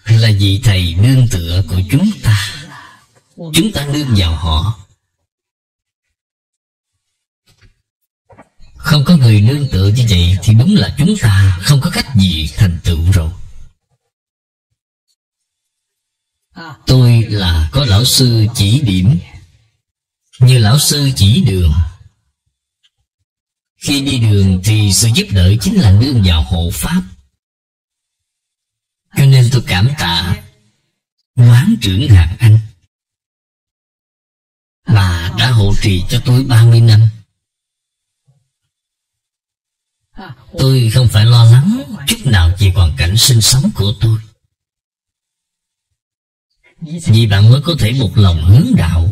là vị thầy nương tựa của chúng ta. Chúng ta nương vào họ. Không có người nương tựa như vậy thì đúng là chúng ta không có cách gì thành tựu rồi. Tôi là có lão sư chỉ điểm, như lão sư chỉ đường. Khi đi đường thì sự giúp đỡ chính là nương vào hộ pháp. Cho nên tôi cảm tạ quán trưởng Hạng Anh. Bà đã hộ trì cho tôi 30 năm. Tôi không phải lo lắng chút nào về hoàn cảnh sinh sống của tôi, vì bạn mới có thể một lòng hướng đạo,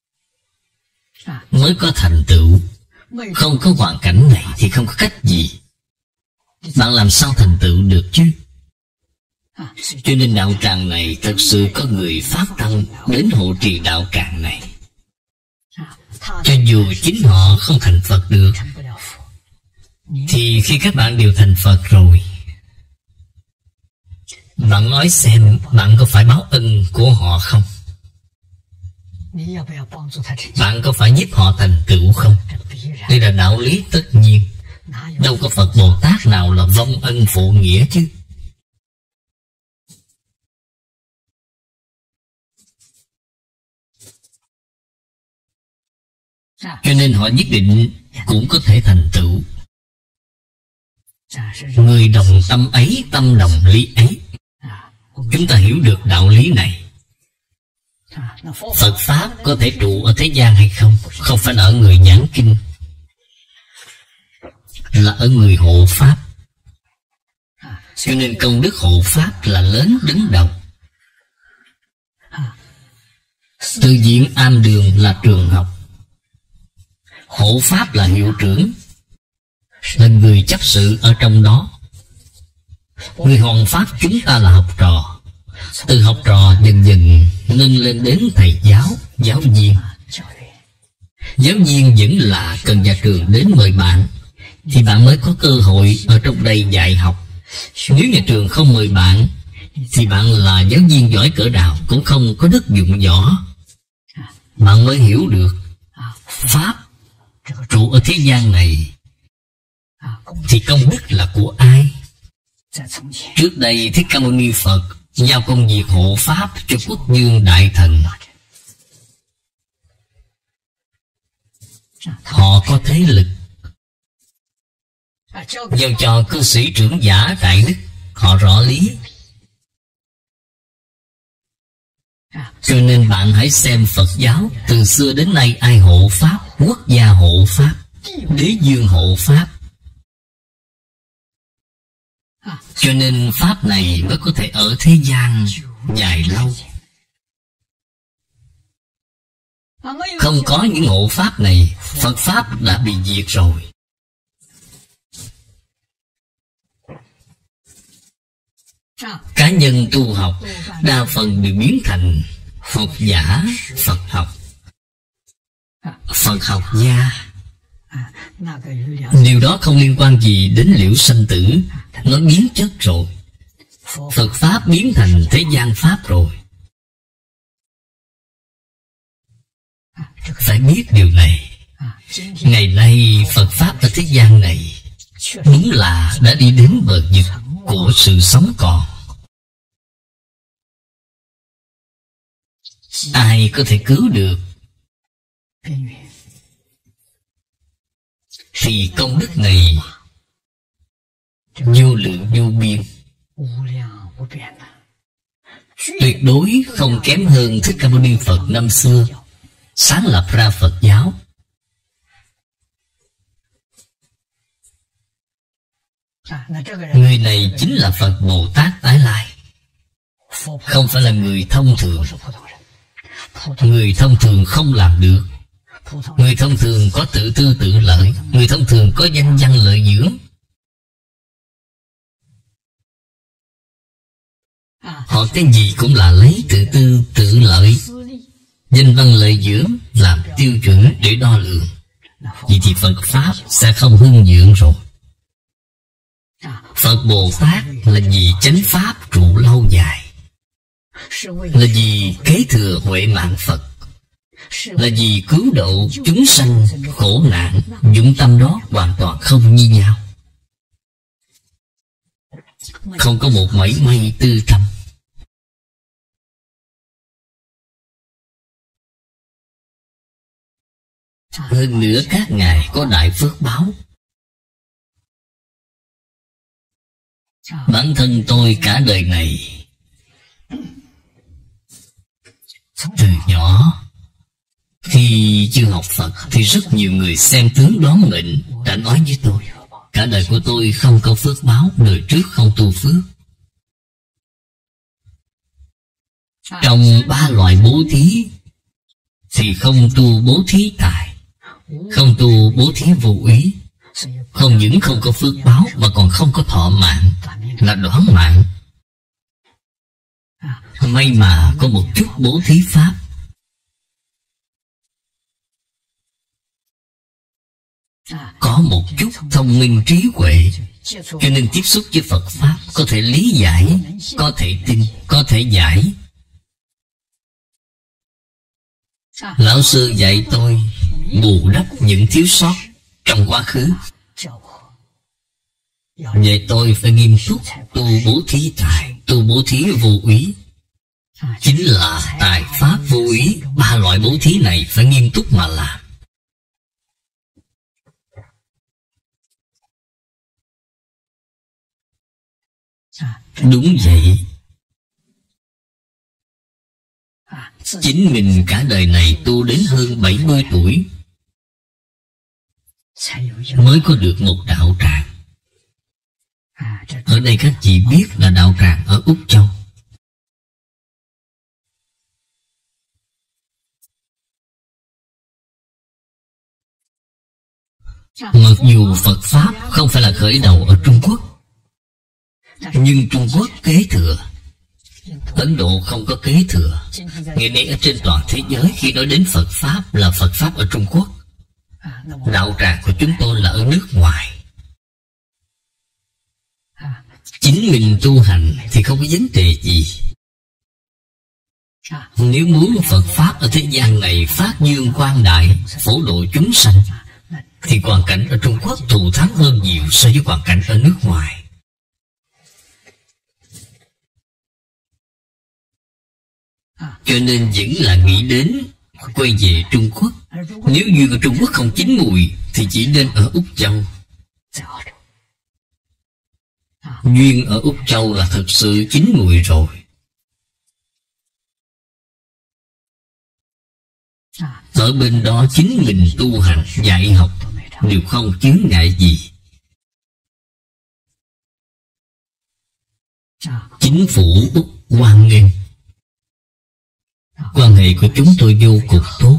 mới có thành tựu. Không có hoàn cảnh này thì không có cách gì. Bạn làm sao thành tựu được chứ? Cho nên đạo tràng này thật sự có người phát tâm đến hộ trì đạo tràng này. Cho dù chính họ không thành Phật được, thì khi các bạn đều thành Phật rồi, bạn nói xem bạn có phải báo ân của họ không? Bạn có phải giúp họ thành tựu không? Đây là đạo lý tất nhiên. Đâu có Phật Bồ Tát nào là vong ân phụ nghĩa chứ. Cho nên họ nhất định cũng có thể thành tựu. Người đồng tâm ấy, tâm đồng lý ấy. Chúng ta hiểu được đạo lý này. Phật Pháp có thể trụ ở thế gian hay không? Không phải là ở người giảng kinh, là ở người hộ Pháp. Cho nên công đức hộ Pháp là lớn đứng đầu. Tự viện am đường là trường học, hộ Pháp là hiệu trưởng, là người chấp sự ở trong đó. Người hoằng Pháp chúng ta là học trò. Từ học trò dần dần nâng lên đến thầy giáo, giáo viên. Giáo viên vẫn là cần nhà trường đến mời bạn, thì bạn mới có cơ hội ở trong đây dạy học. Nếu nhà trường không mời bạn, thì bạn là giáo viên giỏi cỡ nào cũng không có đất dụng võ. Bạn mới hiểu được Pháp trụ ở thế gian này thì công đức là của ai. Trước đây Thích Ca Mâu Ni Phật giao công việc hộ Pháp cho Quốc Dương Đại Thần. Họ có thế lực, giao cho cư sĩ trưởng giả Đại Đức, họ rõ lý. Cho nên bạn hãy xem Phật giáo từ xưa đến nay ai hộ Pháp? Quốc gia hộ Pháp, đế dương hộ Pháp. Cho nên Pháp này mới có thể ở thế gian dài lâu. Không có những hộ Pháp này, Phật Pháp đã bị diệt rồi. Cá nhân tu học đa phần đều biến thành học giả, Phật học, Phật học gia. Điều đó không liên quan gì đến liễu sanh tử. Nó biến chất rồi. Phật Pháp biến thành thế gian Pháp rồi. Phải biết điều này. Ngày nay Phật Pháp ở thế gian này đúng là đã đi đến bờ vực của sự sống còn. Ai có thể cứu được thì công đức này vô lượng vô biên, tuyệt đối không kém hơn Thích Ca Mâu Ni Phật năm xưa sáng lập ra Phật giáo. Người này chính là Phật Bồ Tát tái lai, không phải là người thông thường. Người thông thường không làm được. Người thông thường có tự tư tự lợi. Người thông thường có danh văn lợi dưỡng. Họ cái gì cũng là lấy tự tư tự lợi, danh văn lợi dưỡng làm tiêu chuẩn để đo lường. Vậy thì Phật Pháp sẽ không hưng vượng rồi. Phật Bồ Tát là vì chánh Pháp trụ lâu dài. là vì kế thừa huệ mạng Phật, là vì cứu độ chúng sanh khổ nạn. Dụng tâm đó hoàn toàn không như nhau, không có một mảy may tư tâm. Hơn nữa các ngài có đại phước báo. Bản thân tôi cả đời này, từ nhỏ khi chưa học Phật thì rất nhiều người xem tướng đoán mệnh đã nói với tôi, cả đời của tôi không có phước báo, đời trước không tu phước. Trong 3 loại bố thí thì không tu bố thí tài, không tu bố thí vô ý. Không những không có phước báo mà còn không có thọ mạng, là đoán mạng. May mà có một chút bố thí pháp, có một chút thông minh trí huệ, cho nên tiếp xúc với Phật Pháp có thể lý giải, có thể tin, có thể giải. Lão sư dạy tôi bù đắp những thiếu sót trong quá khứ, vậy tôi phải nghiêm túc tu bố thí tài, tu bố thí vô úy. Chính là tài pháp vô úy, 3 loại bố thí này phải nghiêm túc mà làm. Đúng vậy. Chính mình cả đời này tu đến hơn 70 tuổi mới có được một đạo tràng. Ở đây các chị biết là đạo tràng ở Úc Châu. Mặc dù Phật Pháp không phải là khởi đầu ở Trung Quốc, nhưng Trung Quốc kế thừa, Ấn Độ không có kế thừa. Ngày nay ở trên toàn thế giới khi nói đến Phật Pháp là Phật Pháp ở Trung Quốc. Đạo tràng của chúng tôi là ở nước ngoài. Chính mình tu hành thì không có vấn đề gì. Nếu muốn Phật Pháp ở thế gian này phát dương quang đại, phổ độ chúng sanh, thì hoàn cảnh ở Trung Quốc thù thắng hơn nhiều so với hoàn cảnh ở nước ngoài. Cho nên vẫn là nghĩ đến quay về Trung Quốc. Nếu như ở Trung Quốc không chín mùi thì chỉ nên ở Úc Châu. Duyên ở Úc Châu là thật sự chín mùi rồi. Ở bên đó chính mình tu hành, dạy học đều không chướng ngại gì. Chính phủ Úc hoan nghênh. Quan hệ của chúng tôi vô cùng tốt.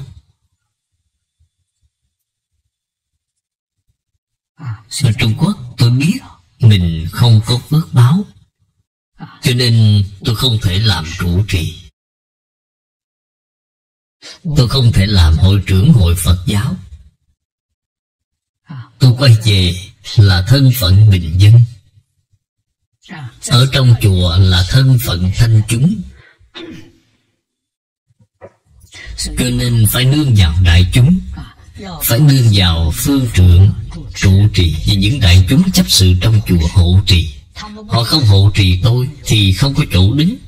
Ở Trung Quốc tôi biết mình không có phước báo, cho nên tôi không thể làm trụ trì. Tôi không thể làm hội trưởng hội Phật giáo. Tôi quay về là thân phận bình dân, ở trong chùa là thân phận thanh chúng, cho nên phải nương vào đại chúng, phải nương vào phương trượng trụ trì và những đại chúng chấp sự trong chùa hộ trì. Họ không hộ trì tôi thì không có chỗ đứng.